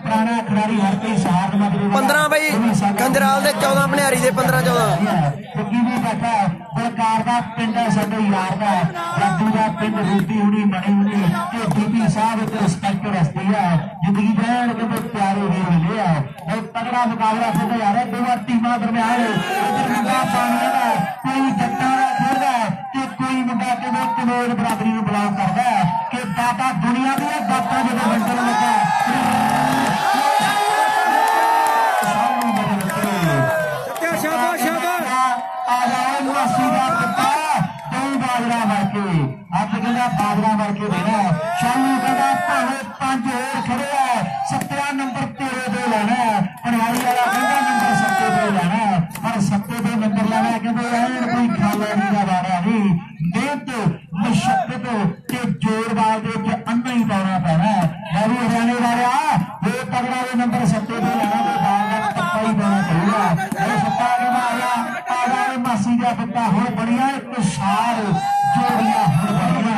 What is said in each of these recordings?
पुराना खिलाड़ी हरप्रीत साहब 15 बई खंजराल दे 14 भनियारी दे 15-14 बैठा बलकार का पिंड है साडे यार का राजू का पिंड रूपी हुई बनी हुई डीपी साहब एक रिस्पेक्ट रस्ती है जिंदगी जैन के प्यारे वीर मिले है और तगड़ा मुकाबला खेलता जा रहा है दो टीमां दरम्यान इधर मुंडा पानी का कोई जट्टा खेलता है कि कोई मुंडा कमोद बराबरी में बिलोंग करता है कि दाता दुनिया की दाता जो बंटन लगा बाजरा मार्के देना शालू कहता भावे 5 होर खड़े है 17 नंबर तेरे दे लेना पनवाड़ी वाला कहता नंबर 7 पे लेना पर 7 पे नंबर लेना कहते ऐन कोई खाला नहीं का बारा नहीं मेहनत मशक्कत के जोरबाज के अन्ना ही पाना पैना है भी हरियाणे वाले वो तगड़ा वो नंबर 7 पे लेना तो बाल का पक्का ही पाना पड़ेगा सत्ता के मारिया आजा मासी का पत्ता हो बढ़िया एक साल जोड़िया हो बढ़िया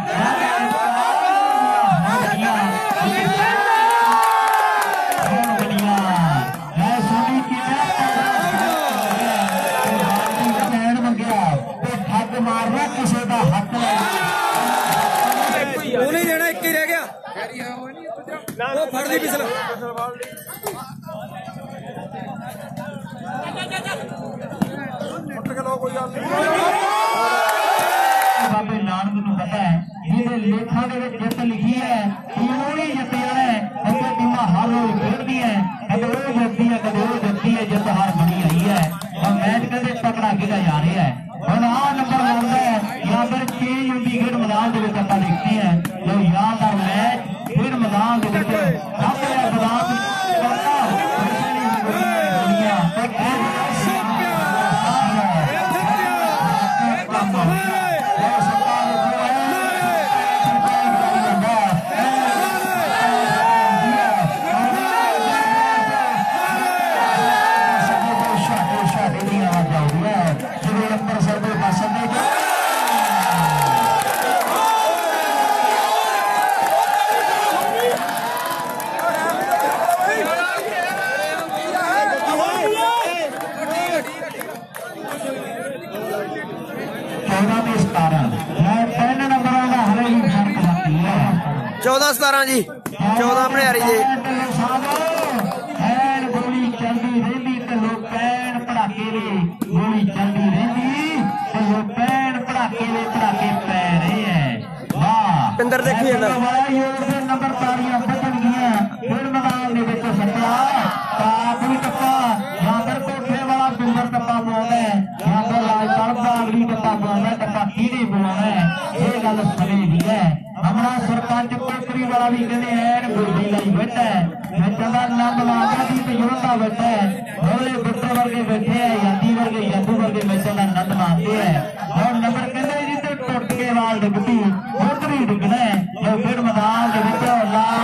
बाबे नानक नूं पता है जिहदे लेखा दे विच जित लिखी है उन्होंने जित्ते जाना है अगे टीमां हर रोज खेलदी है कदे वो जितदी है कदे वो जितदी है जित हार बनी आई है और मैच कहते तकड़ा खेला जा रहा है हुण आ नंबर लगदा है या फिर चेंज हुंदी खेड मैदान दे विच आपां देखते हैं जो यादगार मैच खेड मैदान दे विच सामने मैदान चौदह 17 जी 14 भनियारी दे गोली चलती रही लोग पैन पटाके गोली चलती रही पैन पटाके पै रहे हैं वाह पिंदर देखी नंबर तारियां बदल गई फिर मैदान सट्टा काफी टप्पा यहाँ पर कोठे वाला पिंदर टप्पा बुलाना है यहाँ पर राजपाल का अगली टप्पा बुलाना है टप्पा कीड़े बुलाना है ये गल सही है हमारा सरपंच कोकरी वाला भी कहते हैं गुरदी लाई बैठा है चंदा नंद लाला भी तजुर्बा बैठा है भोले गुट्टे वर्गे बैठे हैं यादी वर्गे यादू वर्गे बैठे नंद मारते हैं और नंबर कहते हैं जिसे टुट के वाल डिगती उधर ही डिगना है जो फिर मैदान के विच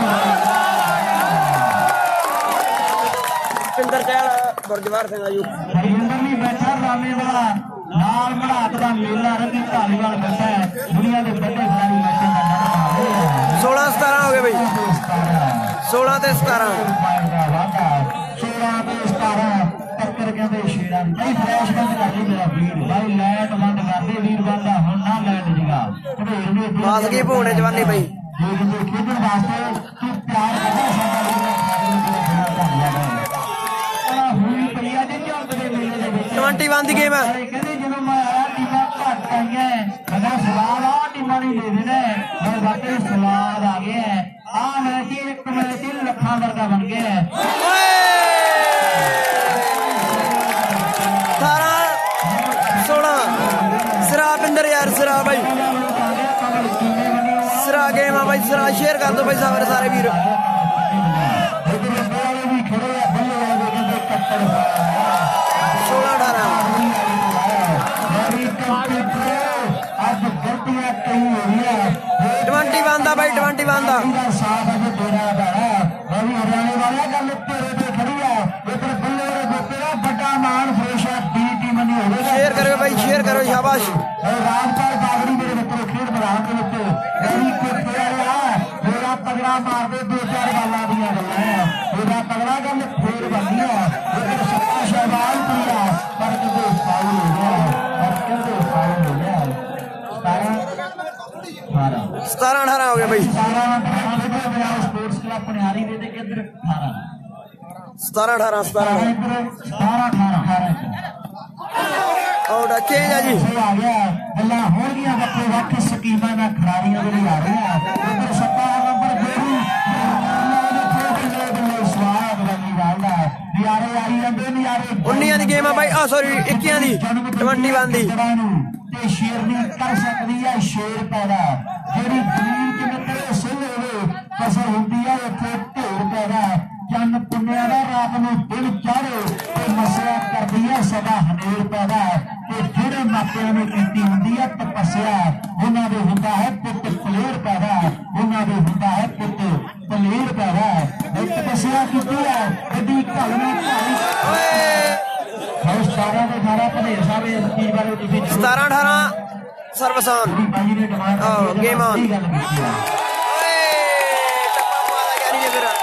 पिंदर चहल गुरजवार सिंह आयू हरिंदर भी बैठा रामे वाला नाल मढ़ाक का मेला रंगी धालीवाल बैठा है दुनिया के बड़े खिलाड़ी बैठे 16-17 हो गए भाई 16 ते 17 टक्कर कहते शेरा नहीं फ्लैश बंद कर दी मेरा वीर भाई लाइट बंद कर दे वीर बंदा हुण ना लाइट जगा मास की भूने जवानी भाई खेडन वास्ते तू प्यार करदा साडा हुई पईया दे चलदे मेले दे विच 21 दी गेम है कहंदे ਜਦੋਂ मैं आया टीमां घट आईਆਂ मैं सवाल आ टीमां नहीं दे देने मैं वाकई सवाल आ गया है आ मैच एक मैच लखां वर्गा बन गया है 18-16 सिरा पिंदर यार सिरा भाई सिरा गेम है भाई सिरा शेयर कर दो भाई सारे वीर 21 ਦਾ ਭਾਈ 21 ਦਾ शेयर करो भाई शेयर करो शाबाश राजपाल बागड़ी मेरे बच्चे खेल मैदान के बच्चे पगड़ा मार दे 2-4 बालां दियां गल्लां आ गल फिर बननी है लेकिन सत्ता शहबाज दिया पर कहते फाउल हो गया पर कहते फाउल हो गया 17-18 हो गया भाई 17-18 स्पोर्ट्स क्लब पनिहारी दे किधर 17-18 आउट चेंज है जी आ गया गल्ला हो गया वक्रो वक् स्कीमां ना खिलाड़ियां दे आ रहे हैं उधर 17 नंबर जोड़ी स्वाद बनी वाला नियारे आई ਜਾਂਦੇ नियारे 19 ਦੀ ਗੇਮ ਆ ਬਾਈ ਆ ਸੌਰੀ 21 ਦੀ 21 ਦੀ ਤੇ ਸ਼ੇਰਨੀ ਕਰ ਸਕਦੀ ਹੈ ਸ਼ੇਰ ਪੈਦਾ ਜਿਹੜੀ ਜ਼ਮੀਨ ਕਿਤੇ ਸਿੱਲ ਹੋਵੇ ਫਸਲ ਹੁੰਦੀ ਹੈ ਉੱਥੇ ਢੇਰ ਪੈਦਾ ਜਨ ਪੁੰਨਿਆਂ ਦਾ ਰਾਤ ਨੂੰ ਦਿਨ ਚੜ੍ਹੇ ਤੇ ਮਸਲਾ ਕਰਦੀ ਹੈ ਸਦਾ ਹਨੇਰ ਪੈਦਾ ਤੇ ਜਿਹੜੇ ਮਾਪਿਆਂ ਨੇ ਕੀਤੀ ਹੁੰਦੀ ਹੈ ਤਪੱਸਿਆ ਉਹਨਾਂ ਦੇ ਹੁੰਦਾ ਹੈ ਪੁੱਤ ਪਲੇਰ ਪੈਦਾ ਉਹਨਾਂ ਦੇ ਹੁੰਦਾ ਹੈ ਪੁੱਤ ਪਲੇਰ ਪੈਦਾ ਇਹ ਤਪੱਸਿਆ ਕੀਤੀ ਹੈ ਕਦੀ ਘਲਵੇਂ ਭਾਈ ਓਏ 17-18 ਭਲੇਰ ਸਾਹਿਬ ਇਸ ਚੀਜ਼ ਬਾਰੇ ਤੁਸੀਂ 17-18 ਸਰਵਿਸ ਆਨ ਗੇਮ ਆਨ ਓਏ ਟੱਪਾ ਮਾਰਾ ਯਾਰੀ ਨੇ ਫਿਰ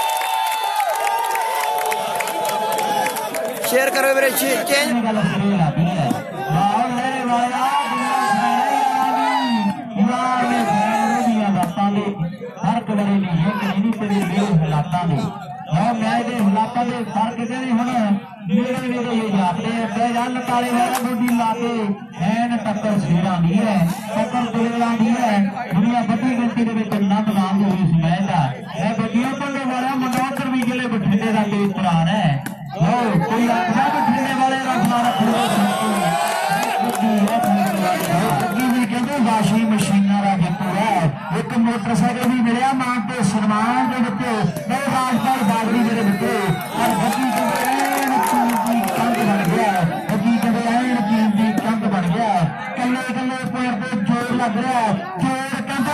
शेयर करो मेरे चेंज टक्कर शेर आनी है टक्कर दिल आनी है दुनिया बड़ी गिनती नंद नाम मैच है बड़िया बंदे वाला मुंडा उधर भी जिले बठिंडे का तेज पुरान है कोई आखना बठिंडे वाले कहते वाशिंग मशीना का जितू है एक मोटरसाइकिल भी मिले मान के सन्मान के उत्ते राजपाल बागड़ी के उत्ते और बगी कीमती कंध बन गया बगी कहते एन कीमती कंध बन गया कले कले पैर पे जोर लग रहा जोर कहते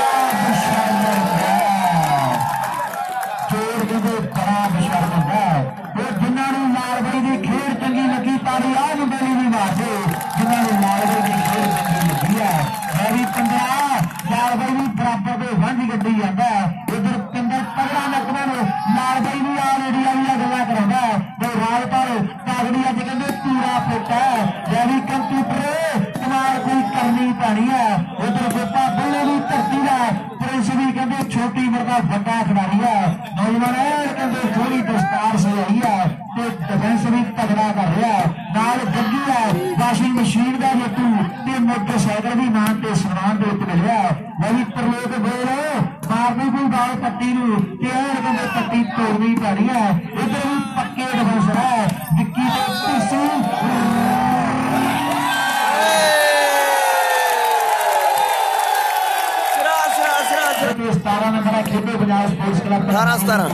जोर कहते बड़ा बशर्म है जिन्होंने मालवई की खेड चंगी लगी तारी आ मुंडे भी मारते जिन्होंने मालवई की खेड चंगी लगी है मैं भी 15 मालवई भी बराबर से वंज गड्डी जाता है उधर पिंडर 15 नकबे मालवई भी आल इंडिया भी गल्ला करा तो राजपाल कागड़ी अज कहते पूरा फिट है जै भी कंप्यूटर कमाल कोई करनी पैनी है उधर गोपा बल्ले भी धरती है प्रिंस भी कहते छोटी उम्र का बड़ा खिलाड़ी है नौजवान कहते थोड़ी दस्तार से आई है डिफेंस भी तगड़ा कर रहा है नाल गड्डी है वाशिंग मशीन का जेतू ते मोटरसाइकिल भी मान के सन्मान के उत्ते मिलिया वही प्रलोक बोल मारनी कोई गाल पट्टी कहते पट्टी तोड़नी पैनी है इधर भी पक्के डिफेंस है विक्की पीसी 17 नंबर खेडे पंजाब स्पोर्ट्स क्लब 18-17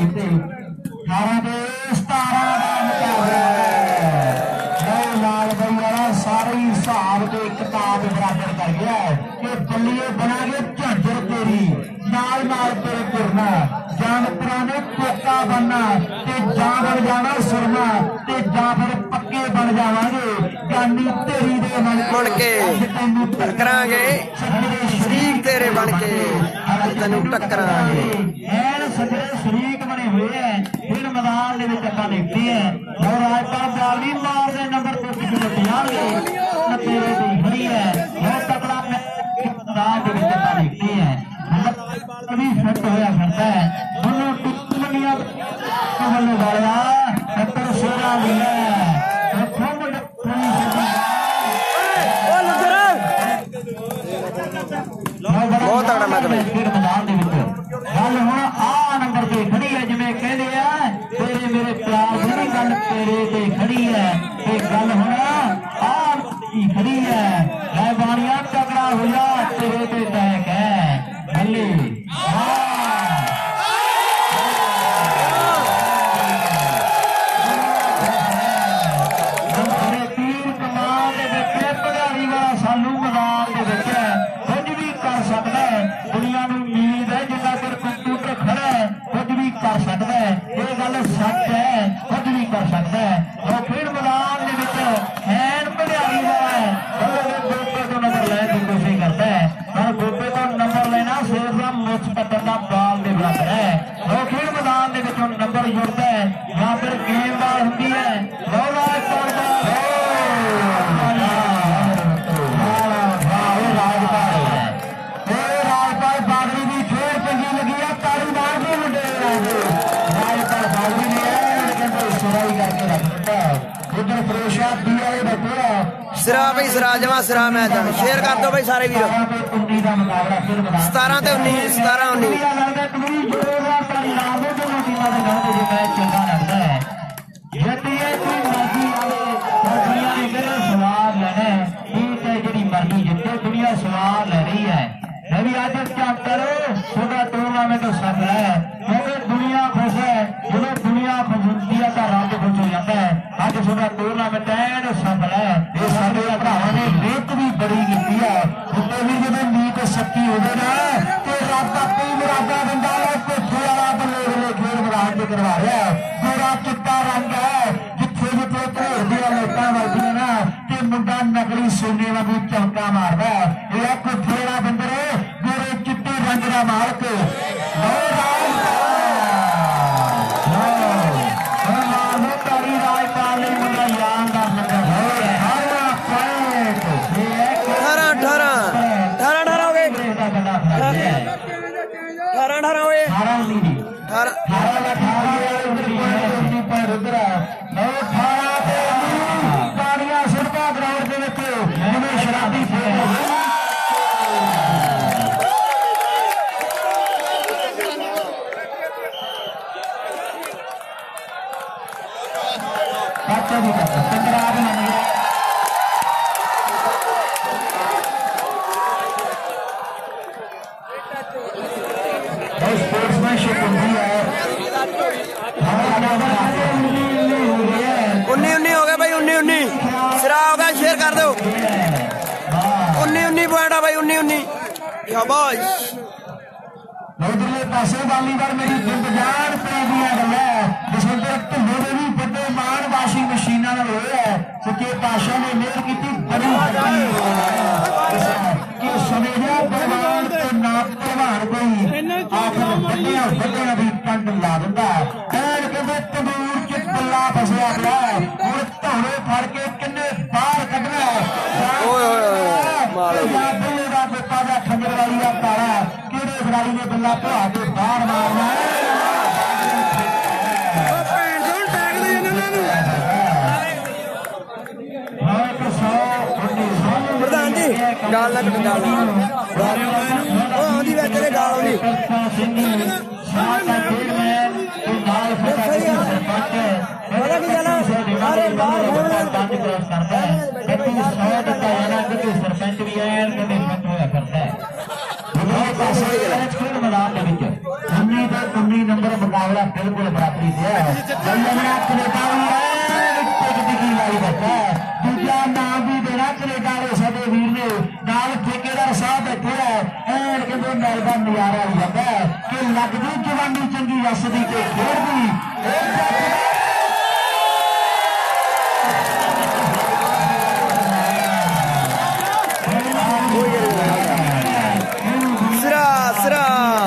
सारे हिसाब के किताब बराबर कर गया कि बल्लिए बना के झांझर तेरी नाल नाल तेरे तुरना जानवरा ने कोका बनना ते जां बन जाना सुरना ते जां फिर पक्के बन जावांगे गानी तेरी दे मन के टकरांगे शरीक तेरे बन के तेन टकरांगे ऐन सजरे शरीक बने हुए हैं फिर मैदान में देखते हैं और राजपाल बावली मार दे नंबर को किसी को जाएंगे तेरे दी खड़ी है बहुत तगड़ा मैदान में देखते हैं कभी फिट होया फिरता है दोनों टुकड़ियां कहने वाला टक्कर सोना भी है बहुत तगड़ा मैच है मैदान दे विच गल हुण आ नंबर ते खड़ी है जिवें कहंदे आ तेरे मेरे प्यार दी गल तेरे ते खड़ी है ते गल हुण आ खड़ी है लै बाणिया तगड़ा हो जा तेरे ते टैक है बल्ले तीर कमान दे विच पधारी वाला सानू मैदान दे विच कुछ भी कर सकता है दुनिया नूं उम्मीद है जिन्ना चिर कंप्यूटर खड़ा है कुछ भी कर सकता है ये गल सच है कुछ भी कर सकता है और फिर मैदान दे विच हैन पधारी वाला है गोपे तो नंबर लैन की कोशिश करता है और गोपे तो नंबर लेना शेर का मुछ पत्थर का बाल के बराबर है और फिर मैदान के नंबर जुड़ता है या ਫਰੋਸ਼ਾ ਪੀਆਏ ਬੱਟਾ ਸਿਰਾ ਬਈ ਸਿਰਾ ਜਮਾ ਸਿਰਾ ਮੈਚ ਆ ਸ਼ੇਅਰ ਕਰ ਦਿਓ ਬਈ ਸਾਰੇ ਵੀਰ 19 ਦਾ ਮੁਕਾਬਲਾ ਫਿਰ ਬਣਾ 17 ਤੇ 19 17 19 ਲੱਗਦਾ ਕਬੀਰ ਜੋਰਦਾਰ ਤਾਲੀ ਲਾ ਦੋ ਦੋਨੋਂ ਟੀਮਾਂ ਦੇ ਨਾਲ ਜੇ ਮੈਚ ਚੰਗਾ ਲੱਗਦਾ ਹੈ ਜਿੱਤੀਏ ਕੋਈ ਮਰਜ਼ੀ ਆਵੇ ਪਰ ਦੁਨੀਆ ਨੇ ਕਿਹੜਾ ਸਵਾਦ ਲੈਣਾ ਇਹ ਤੇ ਜਿਹੜੀ ਮਰਜ਼ੀ ਜਿੱਤੇ ਦੁਨੀਆ ਸਵਾਦ ਲੈ ਰਹੀ ਹੈ मैं भी आज चेक करो छोटा टूर्नामेंट सफल है क्योंकि दुनिया खुश है जो दुनिया खुशिया का रंग खुश हो जाता है आज छोटा टूर्नामेंट एन सफल है ये सारे भरावां ने मेहनत भी बड़ी की है उत्ते भी जो मीत शक्ति हो गए तो रब आपे मुरादा बंदा है कोठे वाला बल्ले खेल मैदान में करवा रहा है पूरा चिट्टा रंग है जिथे जिथे घोड़ियां लाइटां वजदियां ना ते मुंडा नकली सोने वांगू चौंका मारदा है ये कोठे वाला बंदर गोरे चिट्टे रंग का मालक राजपाल ने मुंडा यान का मतलब शराबी स्पोर्ट्समैनशिप होती है 19-19 हो गया भाई 19-19 सिरा हो गया शेयर कर दो 19-19 पॉइंट है भाई 19-19 शाबाश उधरले पासे वालीबाल मेरी जिंद जान पै दिया गल है जसविंदर ढिल्लों ने भी बड़े मान वाशिंग मशीनां नाल होया है सच्चे पातशाह ने मेहर की बड़ी कि सुनेहा भगवान ते ना भगवान कोई आखिर बड़िया बड़िया भी कंड ला दिंदा ऐन कहंदे तंदूर च बल्ला फसिया पिया हुण धौले फड़ के किन्ने बाहर कढना ओए ओए मारो बल्ले दा बेटा दा खंजर वाली दा तारा किहड़े खिलाड़ी ने बल्ला भा के बाहर मारना प्रधान जी गाल ना कटो गाल ओ आंदी बैठ के गाल आंदी पता की गल अरे बाहर बंद क्रॉस करता है कभी 100 तक आना कभी सरपंच भी है कभी फट होया करता है मैदान के विच 19 ਤੇ 19 नंबर मुकाबला बिल्कुल बराबरी से है कनेडा टिकटी लाई बैठा है दूजा नाम भी देना कनेडा वाले साडे वीर ने नाल ठेकेदार साहब बैठे है ऐन कहंदे मैच दा नजारा आ जाता है कि लगदी जवानी चंगी असदी ते खेडदी सिरा सिरा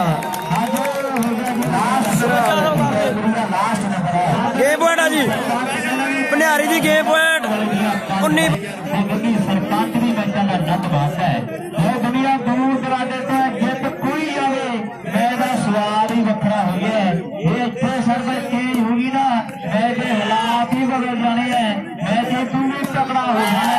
गेम पॉइंट है जी भंडारी जी गेम पॉइंट 19 सरपंच भी मैचों का नंद मानता है दुनिया दूर दराजे तो जित कोई आवे मैच का स्वाद ही वखरा हो गया है ये इतने सरपंच चेंज होगी ना मैच के हालात ही बदल जाने हैं मैच तू भी तगड़ा हो जाना